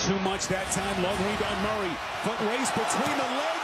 too much that time. Long rebound Murray. Foot race between the legs.